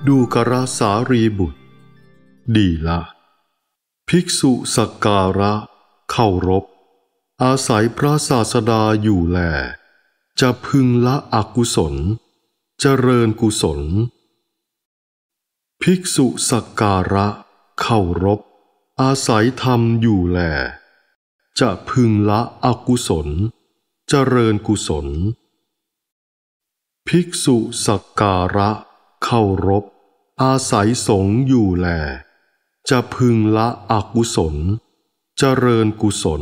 ดูกรสารีบุตรดีละภิกษุสักการะเคารพอาศัยพระศาสดาอยู่แลจะพึงละอกุศลเจริญกุศลภิกษุสักการะเคารพอาศัยธรรมอยู่แลจะพึงละอกุศลเจริญกุศลภิกษุสักการะเคารพอาศัยสงฆ์อยู่แลจะพึงละอกุศลเจริญกุศล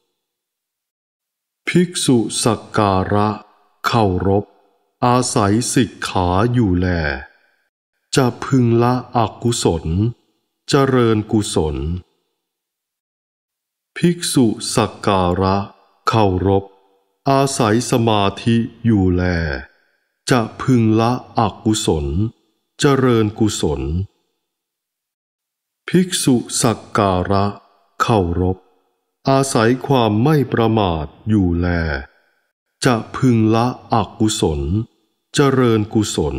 ภิกษุสักการะเคารพอาศัยสิกขาอยู่แลจะพึงละอกุศลเจริญกุศลภิกษุสักการะเคารพอาศัยสมาธิอยู่แลจะพึงละอกุศลเจริญกุศลภิกษุสักการะเคารพอาศัยความไม่ประมาทอยู่แลจะพึงละอกุศลเจริญกุศล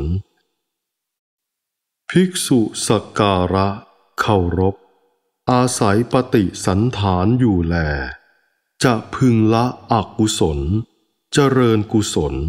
ภิกษุสักการะเคารพอาศัยปฏิสันถานอยู่แลจะพึงละอกุศลเจริญกุศล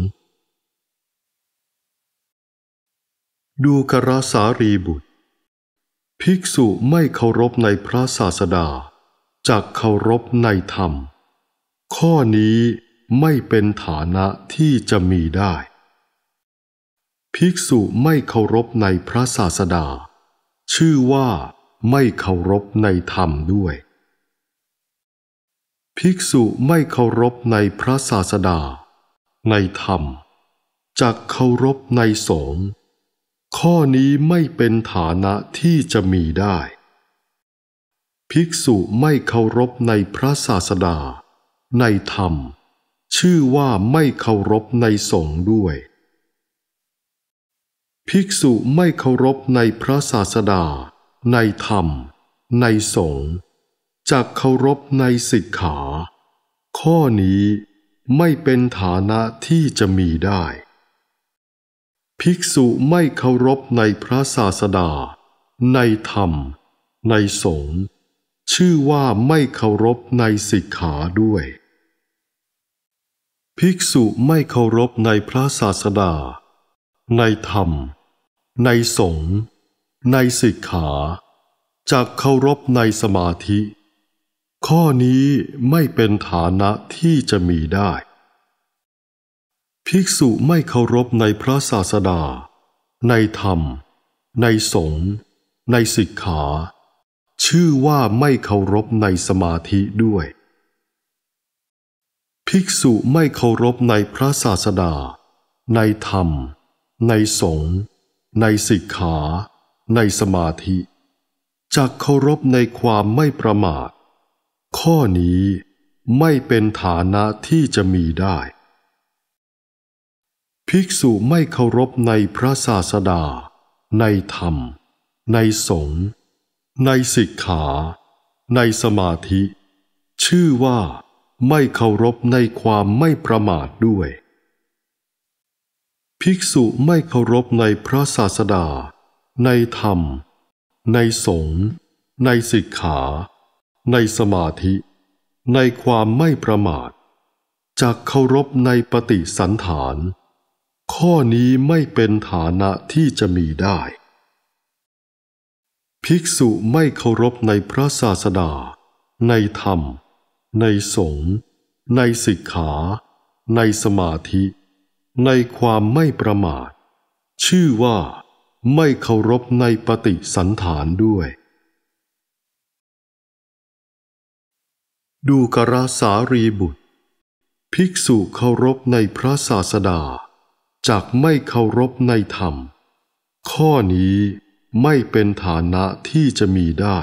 ดูกรสารีบุตรภิกษุไม่เคารพในพระศาสดาจักเคารพในธรรมข้อนี้ไม่เป็นฐานะที่จะมีได้ภิกษุไม่เคารพในพระศาสดาชื่อว่าไม่เคารพในธรรมด้วยภิกษุไม่เคารพในพระศาสดาในธรรมจักเคารพในสงฆ์ข้อนี้ไม่เป็นฐานะที่จะมีได้ภิกษุไม่เคารพในพระศาสดาในธรรมชื่อว่าไม่เคารพในสงฆ์ด้วยภิกษุไม่เคารพในพระศาสดาในธรรมในสงฆ์จักเคารพในสิกขาข้อนี้ไม่เป็นฐานะที่จะมีได้ภิกษุไม่เคารพในพระศาสดาในธรรมในสงฆ์ชื่อว่าไม่เคารพในสิกขาด้วยภิกษุไม่เคารพในพระศาสดาในธรรมในสงฆ์ในสิกขาจักเคารพในสมาธิข้อนี้ไม่เป็นฐานะที่จะมีได้ภิกษุไม่เคารพในพระศาสดาในธรรมในสงฆ์ในสิกขาชื่อว่าไม่เคารพในสมาธิด้วยภิกษุไม่เคารพในพระศาสดาในธรรมในสงฆ์ในสิกขาในสมาธิจักเคารพในความไม่ประมาทข้อนี้ไม่เป็นฐานะที่จะมีได้ภิกษุไม่เคารพในพระศาสดาในธรรมในสงฆ์ในสิกขาในสมาธิชื่อว่าไม่เคารพในความไม่ประมาทด้วยภิกษุไม่เคารพในพระศาสดาในธรรมในสงฆ์ในสิกขาในสมาธิในความไม่ประมาทจักเคารพในปฏิสันถานข้อนี้ไม่เป็นฐานะที่จะมีได้ภิกษุไม่เคารพในพระศาสดาในธรรมในสงฆ์ในสิกขาในสมาธิในความไม่ประมาทชื่อว่าไม่เคารพในปฏิสันถานด้วยดูกรสารีบุตรภิกษุเคารพในพระศาสดาจักไม่เคารพในธรรมข้อนี้ไม่เป็นฐานะที่จะมีได้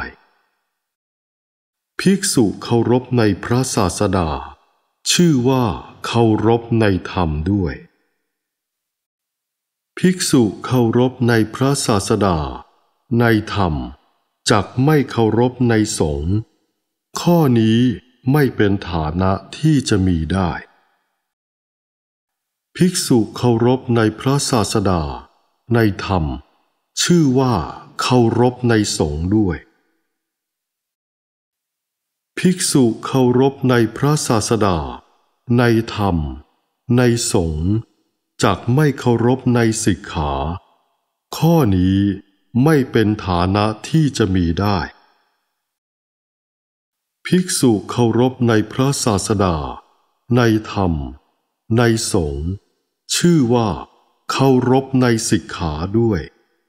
ภิกษุเคารพในพระศาสดาชื่อว่าเคารพในธรรมด้วยภิกษุเคารพในพระศาสดาในธรรมจักไม่เคารพในสงฆ์ข้อนี้ไม่เป็นฐานะที่จะมีได้ภิกษุเคารพในพระศาสดาในธรรมชื่อว่าเคารพในสงฆ์ด้วยภิกษุเคารพในพระศาสดาในธรรมในสงฆ์จักไม่เคารพในสิกขาข้อนี้ไม่เป็นฐานะที่จะมีได้ภิกษุเคารพในพระศาสดาในธรรมในสงฆ์ชื่อว่าเคารพในสิกขาด้วย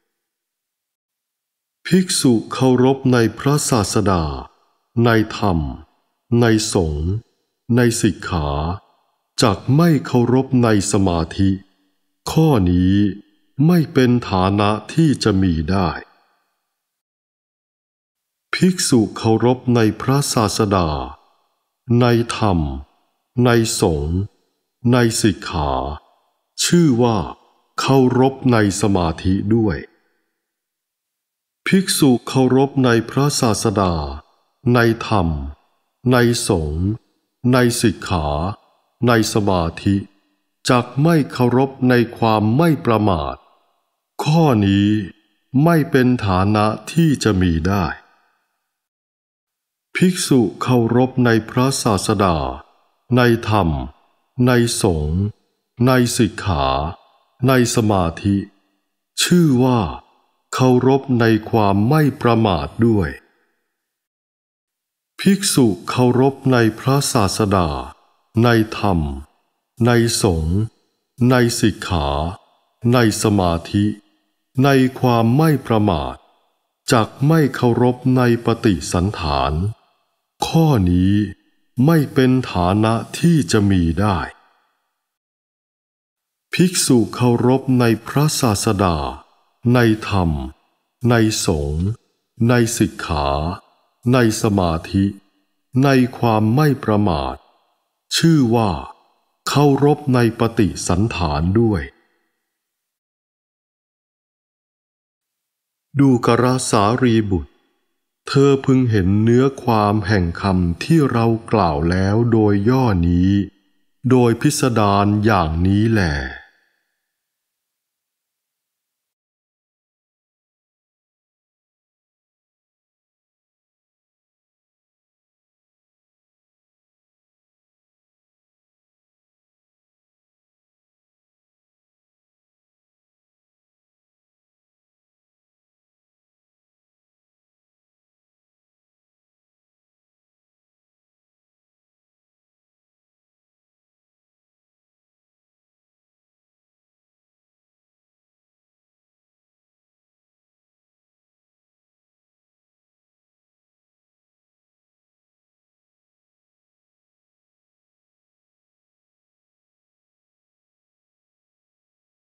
ภิกษุเคารพในพระศาสดาในธรรมในสงฆ์ในสิกขาจักไม่เคารพในสมาธิข้อนี้ไม่เป็นฐานะที่จะมีได้ภิกษุเคารพในพระศาสดาในธรรมในสงฆ์ในสิกขาชื่อว่าเคารพในสมาธิด้วยภิกษุเคารพในพระศาสดาในธรรมในสงฆ์ในสิกขาในสมาธิจักไม่เคารพในความไม่ประมาทข้อนี้ไม่เป็นฐานะที่จะมีได้ภิกษุเคารพในพระศาสดาในธรรมในสงฆ์ในสิกขาในสมาธิชื่อว่าเคารพในความไม่ประมาทด้วยภิกษุเคารพในพระศาสดาในธรรมในสงฆ์ในสิกขาในสมาธิในความไม่ประมาทจักไม่เคารพในปฏิสันฐานข้อนี้ไม่เป็นฐานะที่จะมีได้ภิกษุเคารพในพระศาสดาในธรรมในสงฆ์ในสิกขาในสมาธิในความไม่ประมาทชื่อว่าเคารพในปฏิสันฐานด้วยดูกรสารีบุตรเธอพึงเห็นเนื้อความแห่งคำที่เรากล่าวแล้วโดยย่อนี้โดยพิสดารอย่างนี้แล